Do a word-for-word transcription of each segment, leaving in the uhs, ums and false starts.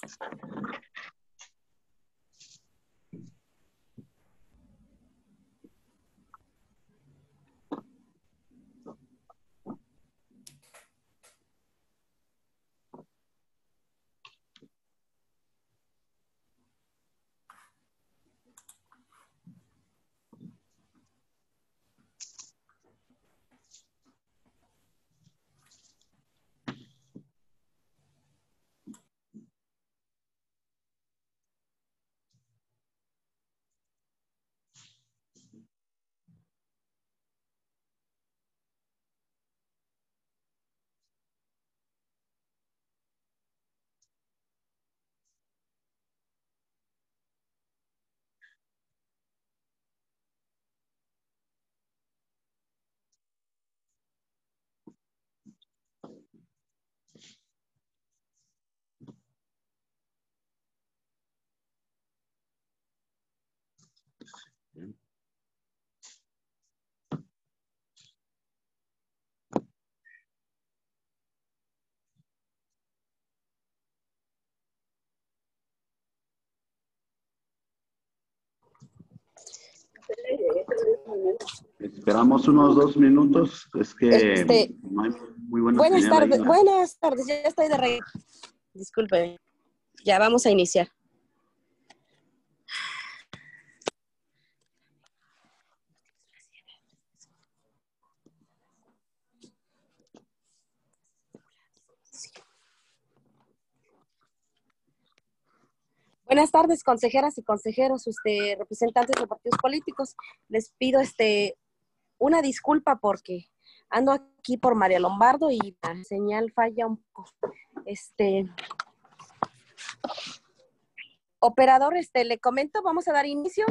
Esperamos unos dos minutos, es que Este, no hay muy buena buenas señal tardes, ahí. buenas tardes, ya estoy de regreso. Disculpe, ya vamos a iniciar. Buenas tardes, consejeras y consejeros, este, representantes de partidos políticos. Les pido este, una disculpa porque ando aquí por María Lombardo y la señal falla un poco. Este, operador, este, le comento, vamos a dar inicio.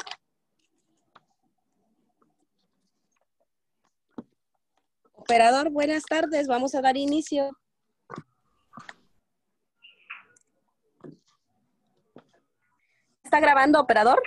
Operador, buenas tardes, vamos a dar inicio. ¿Está grabando, operador?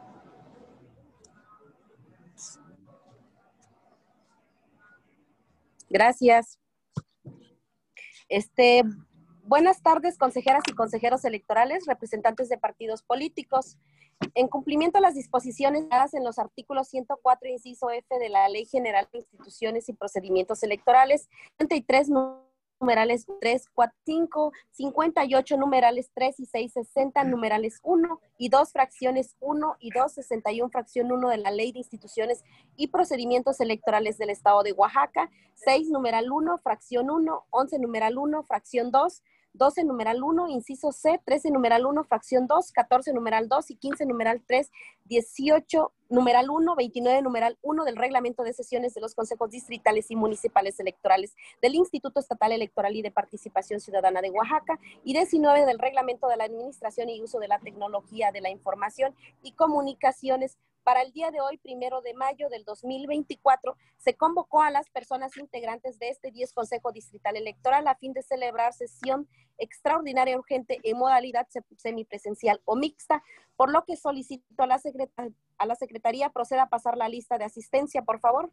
Gracias. Este, buenas tardes, consejeras y consejeros electorales, representantes de partidos políticos. En cumplimiento a las disposiciones dadas en los artículos ciento cuatro, inciso F de la Ley General de Instituciones y Procedimientos Electorales, treinta y tres numerales tres, cuatro, cinco, cincuenta y ocho numerales tres y seis, sesenta numerales uno y dos fracciones uno y dos, sesenta y uno fracción uno de la Ley de Instituciones y Procedimientos Electorales del Estado de Oaxaca, seis numeral uno, fracción uno, once numeral uno, fracción dos, doce numeral uno, inciso C, trece numeral uno, fracción dos, catorce numeral dos y quince numeral tres, dieciocho numeral uno, veintinueve numeral uno del reglamento de sesiones de los consejos distritales y municipales electorales del Instituto Estatal Electoral y de Participación Ciudadana de Oaxaca y diecinueve del reglamento de la administración y uso de la tecnología de la información y comunicaciones. Para el día de hoy, primero de mayo del dos mil veinticuatro, se convocó a las personas integrantes de este diez Consejo Distrital Electoral a fin de celebrar sesión extraordinaria urgente en modalidad semipresencial o mixta, por lo que solicito a la, secreta a la Secretaría proceda a pasar la lista de asistencia, por favor.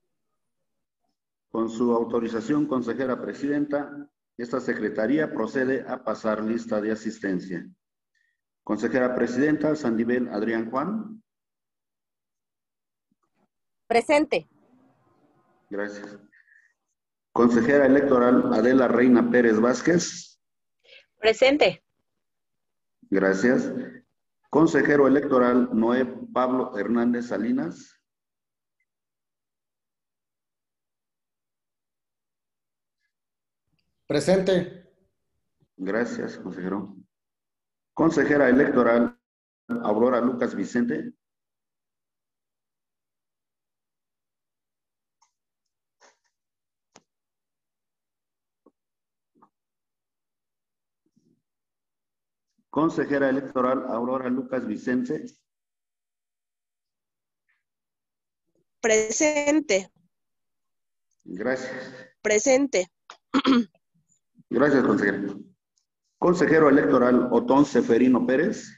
Con su autorización, consejera presidenta, esta Secretaría procede a pasar lista de asistencia. Consejera presidenta, Sandivel Adrián Juan. Presente. Gracias. Consejera electoral Adela Reina Pérez Vázquez. Presente. Gracias. Consejero electoral Noé Pablo Hernández Salinas. Presente. Gracias, consejero. Consejera electoral Aurora Lucas Vicente. Consejera electoral Aurora Lucas Vicente. Presente. Gracias. Presente. Gracias, consejero. Consejero electoral Otón Seferino Pérez.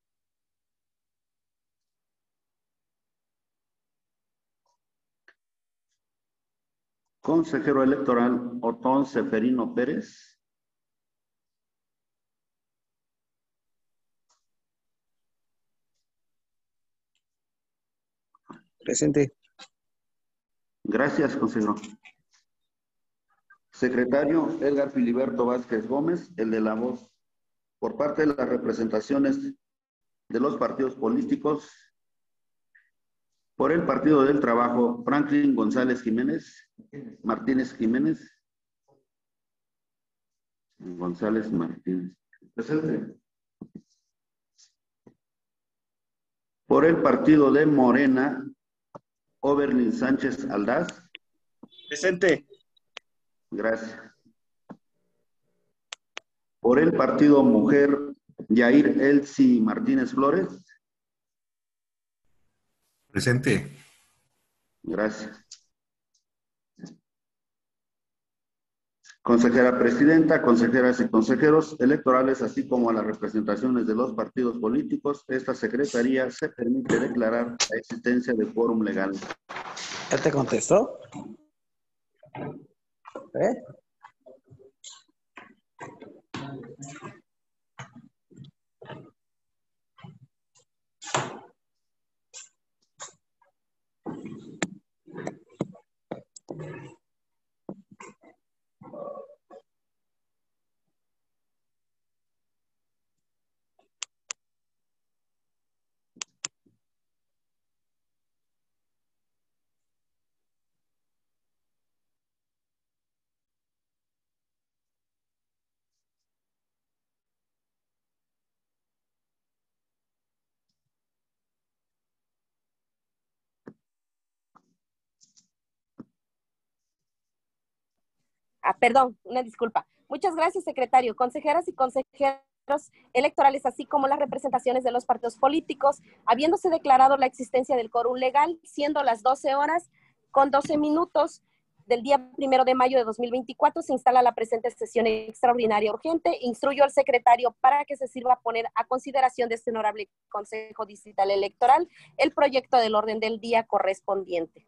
Consejero electoral Otón Seferino Pérez. Presente. Gracias, consejero. Secretario Edgar Filiberto Vázquez Gómez, el de la voz. Por parte de las representaciones de los partidos políticos, por el Partido del Trabajo, Franklin González Jiménez, Martínez Jiménez. González Martínez. Presente. Por el Partido de Morena, Oberlin Sánchez Aldaz. Presente. Gracias. Por el Partido Mujer, Yair Elsie Martínez Flores. Presente. Gracias. Consejera Presidenta, consejeras y consejeros electorales, así como a las representaciones de los partidos políticos, esta Secretaría se permite declarar la existencia de quórum legal. ¿Ya te contestó? ¿Eh? Ah, perdón, una disculpa. Muchas gracias, secretario. Consejeras y consejeros electorales, así como las representaciones de los partidos políticos, habiéndose declarado la existencia del quórum legal, siendo las doce horas con doce minutos del día primero de mayo de dos mil veinticuatro, se instala la presente sesión extraordinaria urgente. Instruyo al secretario para que se sirva a poner a consideración de este honorable Consejo Distrital Electoral el proyecto del orden del día correspondiente.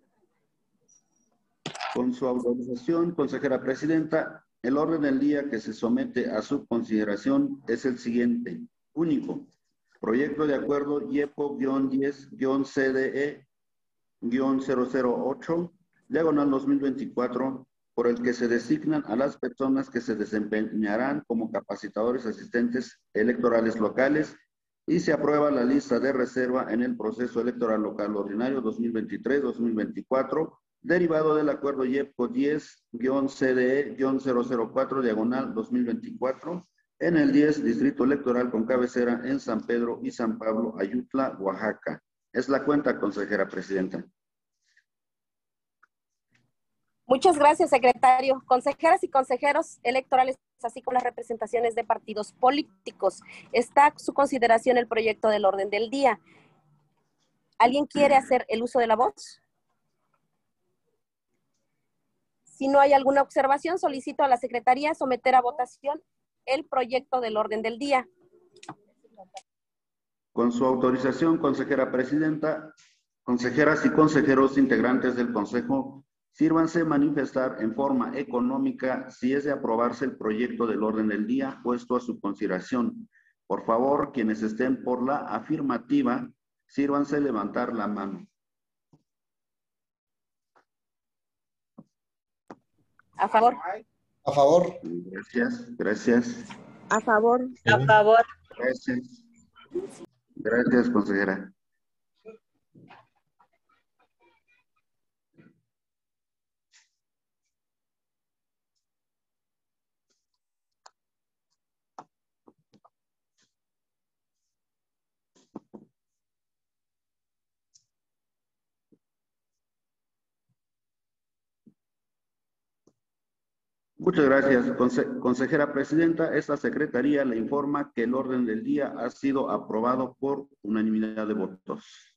Con su autorización, consejera presidenta, el orden del día que se somete a su consideración es el siguiente. Único. Proyecto de acuerdo Y E P O diez C D E cero cero ocho, diagonal dos mil veinticuatro, por el que se designan a las personas que se desempeñarán como capacitadores asistentes electorales locales y se aprueba la lista de reserva en el proceso electoral local ordinario dos mil veintitrés dos mil veinticuatro, derivado del acuerdo Y E P O diez C D E cero cero cuatro, diagonal dos mil veinticuatro, en el diez Distrito Electoral con cabecera en San Pedro y San Pablo, Ayutla, Oaxaca. Es la cuenta, consejera presidenta. Muchas gracias, secretario. Consejeras y consejeros electorales, así como las representaciones de partidos políticos, está a su consideración el proyecto del orden del día. ¿Alguien quiere hacer el uso de la voz? Si no hay alguna observación, solicito a la Secretaría someter a votación el proyecto del orden del día. Con su autorización, consejera presidenta, consejeras y consejeros integrantes del Consejo, sírvanse manifestar en forma económica si es de aprobarse el proyecto del orden del día puesto a su consideración. Por favor, quienes estén por la afirmativa, sírvanse levantar la mano. A favor. A favor. Gracias, gracias. A favor. A favor. Gracias. Gracias, consejera. Muchas gracias, Conse- consejera presidenta. Esta secretaría le informa que el orden del día ha sido aprobado por unanimidad de votos.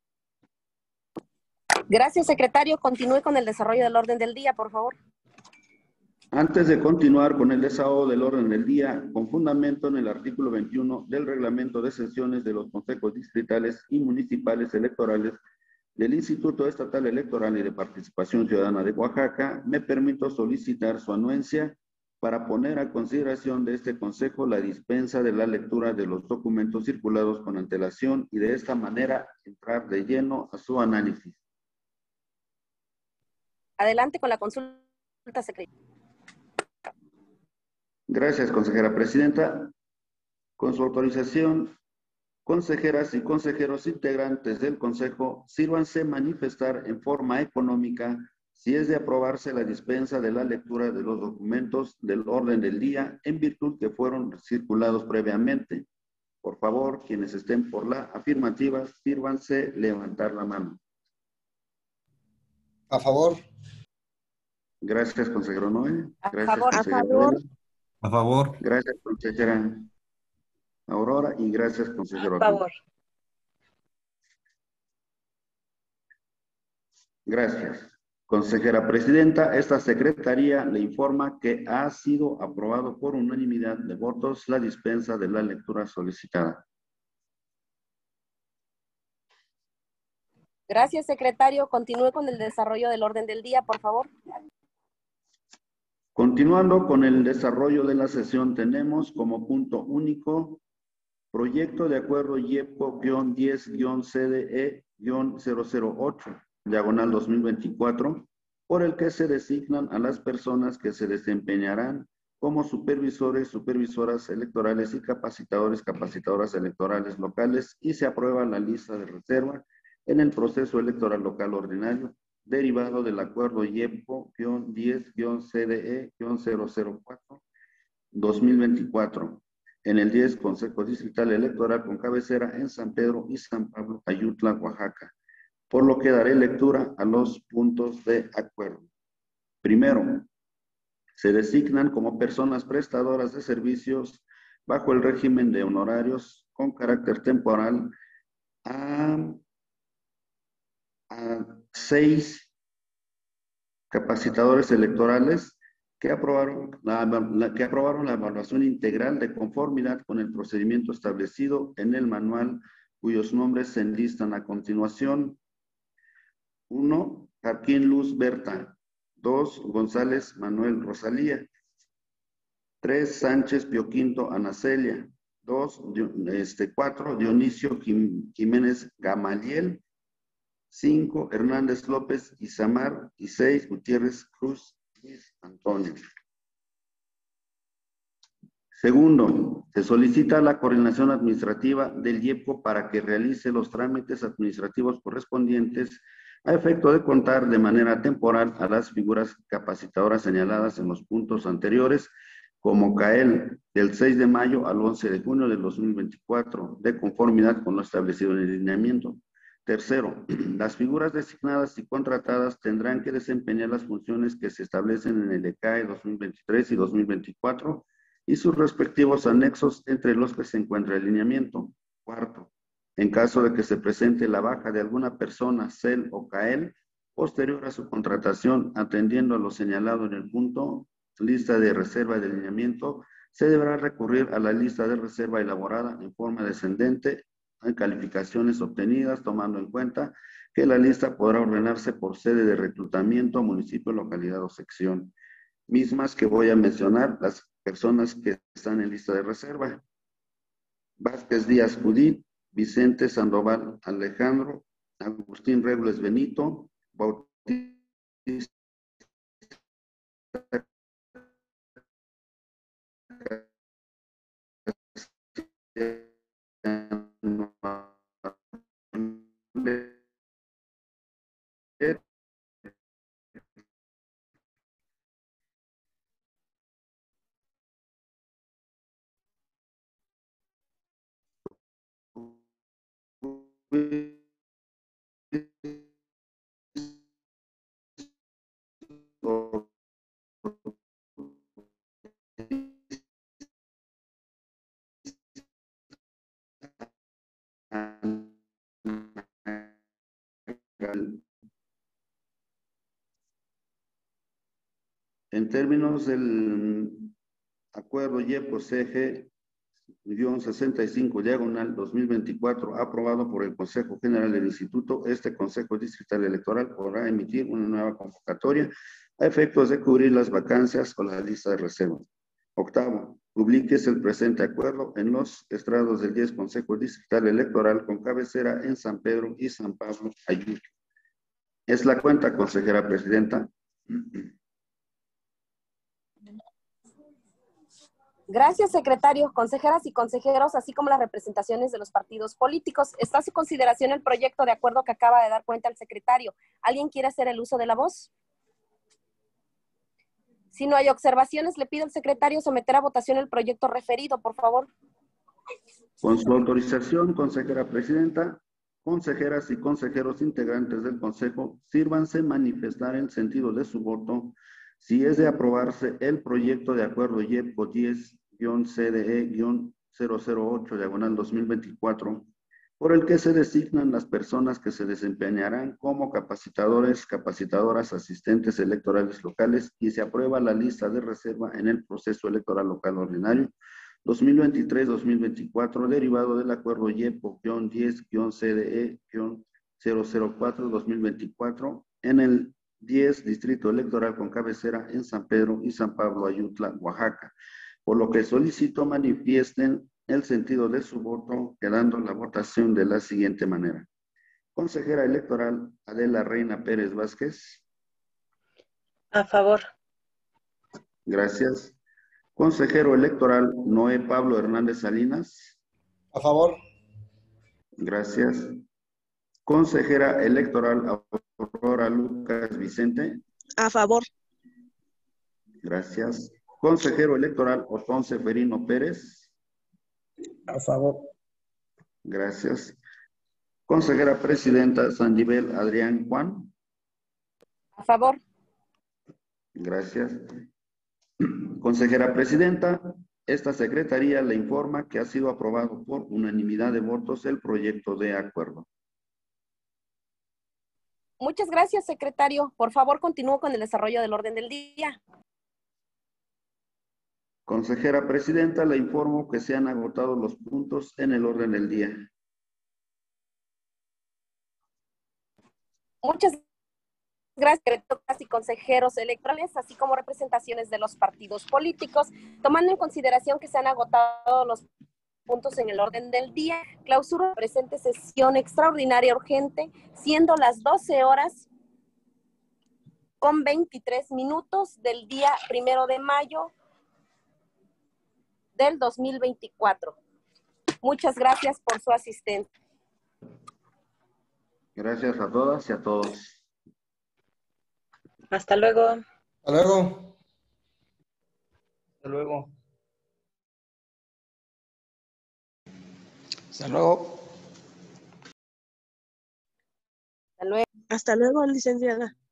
Gracias, secretario. Continúe con el desarrollo del orden del día, por favor. Antes de continuar con el desahogo del orden del día, con fundamento en el artículo veintiuno del reglamento de sesiones de los consejos distritales y municipales electorales del Instituto Estatal Electoral y de Participación Ciudadana de Oaxaca, me permito solicitar su anuencia para poner a consideración de este Consejo la dispensa de la lectura de los documentos circulados con antelación y de esta manera entrar de lleno a su análisis. Adelante con la consulta, secretaria. Gracias, consejera presidenta. Con su autorización, consejeras y consejeros integrantes del Consejo, sírvanse manifestar en forma económica si es de aprobarse la dispensa de la lectura de los documentos del orden del día en virtud que fueron circulados previamente. Por favor, quienes estén por la afirmativa, sírvanse levantar la mano. A favor. Gracias, consejero Noé. Gracias, A favor. consejera A favor. Adela. A favor. Gracias, consejera Aurora, y gracias, consejero A Arturo. favor. Gracias. Consejera presidenta, esta secretaría le informa que ha sido aprobado por unanimidad de votos la dispensa de la lectura solicitada. Gracias, secretario. Continúe con el desarrollo del orden del día, por favor. Continuando con el desarrollo de la sesión, tenemos como punto único proyecto de acuerdo Y E P O diez C D E cero cero ocho, diagonal dos mil veinticuatro, por el que se designan a las personas que se desempeñarán como supervisores, supervisoras electorales y capacitadores, capacitadoras electorales locales, y se aprueba la lista de reserva en el proceso electoral local ordinario, derivado del acuerdo Y E P O diez C D E cero cero cuatro dos mil veinticuatro. En el diez Consejo Distrital Electoral con cabecera en San Pedro y San Pablo, Ayutla, Oaxaca. Por lo que daré lectura a los puntos de acuerdo. Primero, se designan como personas prestadoras de servicios bajo el régimen de honorarios con carácter temporal a, a seis capacitadores electorales que aprobaron la, la, que aprobaron la evaluación integral de conformidad con el procedimiento establecido en el manual, cuyos nombres se enlistan a continuación. uno. Jarquín Luz Berta. dos. González Manuel Rosalía. tres. Sánchez Pioquinto Anacelia. dos. Este, cuatro. Dionisio Jiménez Gamaliel. cinco. Hernández López Isamar. Y seis. Gutiérrez Cruz Antonio. Segundo, se solicita la coordinación administrativa del I E P O para que realice los trámites administrativos correspondientes a efecto de contar de manera temporal a las figuras capacitadoras señaladas en los puntos anteriores, como CAEL, del seis de mayo al once de junio del dos mil veinticuatro, de conformidad con lo establecido en el lineamiento. Tercero, las figuras designadas y contratadas tendrán que desempeñar las funciones que se establecen en el E C A E dos mil veintitrés y dos mil veinticuatro y sus respectivos anexos, entre los que se encuentra el lineamiento. Cuarto, en caso de que se presente la baja de alguna persona, C E L o CAEL, posterior a su contratación, atendiendo a lo señalado en el punto, lista de reserva de lineamiento, se deberá recurrir a la lista de reserva elaborada en forma descendente en calificaciones obtenidas, tomando en cuenta que la lista podrá ordenarse por sede de reclutamiento, municipio, localidad o sección. Mismas que voy a mencionar, las personas que están en lista de reserva. Vázquez Díaz Judith, Vicente Sandoval Alejandro, Agustín Rebles Benito, Bautista En términos del acuerdo Y E P O C G sesenta y cinco diagonal dos mil veinticuatro aprobado por el Consejo General del Instituto, este Consejo Distrital Electoral podrá emitir una nueva convocatoria a efectos de cubrir las vacancias con la lista de reserva. Octavo, publíquese el presente acuerdo en los estrados del diez Consejo Distrital Electoral con cabecera en San Pedro y San Pablo, Ayutla. Es la cuenta, consejera presidenta. Gracias, secretario, consejeras y consejeros, así como las representaciones de los partidos políticos. Está a su consideración el proyecto de acuerdo que acaba de dar cuenta el secretario. ¿Alguien quiere hacer el uso de la voz? Si no hay observaciones, le pido al secretario someter a votación el proyecto referido, por favor. Con su autorización, consejera presidenta, consejeras y consejeros integrantes del Consejo, sírvanse manifestar el sentido de su voto si es de aprobarse el proyecto de acuerdo Y E P O diez C D E cero cero ocho diagonal dos mil veinticuatro, por el que se designan las personas que se desempeñarán como capacitadores, capacitadoras, asistentes electorales locales y se aprueba la lista de reserva en el proceso electoral local ordinario dos mil veintitrés dos mil veinticuatro, derivado del acuerdo Y E P O diez C D E cero cero cuatro dos mil veinticuatro en el diez Distrito Electoral con cabecera en San Pedro y San Pablo, Ayutla, Oaxaca. Por lo que solicito manifiesten el sentido de su voto, quedando la votación de la siguiente manera. Consejera electoral Adela Reina Pérez Vázquez. A favor. Gracias. Consejero electoral Noé Pablo Hernández Salinas. A favor. Gracias. Consejera electoral Aurora Lucas Vicente. A favor. Gracias. Consejero electoral Otón Seferino Pérez. A favor. Gracias. Consejera presidenta Sanjibel Adrián Juan. A favor. Gracias. Consejera presidenta, esta secretaría le informa que ha sido aprobado por unanimidad de votos el proyecto de acuerdo. Muchas gracias, secretario. Por favor, continúo con el desarrollo del orden del día. Consejera presidenta, le informo que se han agotado los puntos en el orden del día. Muchas gracias, secretarios y consejeros electorales, así como representaciones de los partidos políticos. Tomando en consideración que se han agotado los puntos en el orden del día, clausuro la presente sesión extraordinaria urgente, siendo las doce horas con veintitrés minutos del día primero de mayo del dos mil veinticuatro. Muchas gracias por su asistencia. Gracias a todas y a todos. Hasta luego. Hasta luego. Hasta luego. Hasta luego. Hasta luego. Hasta luego, licenciada.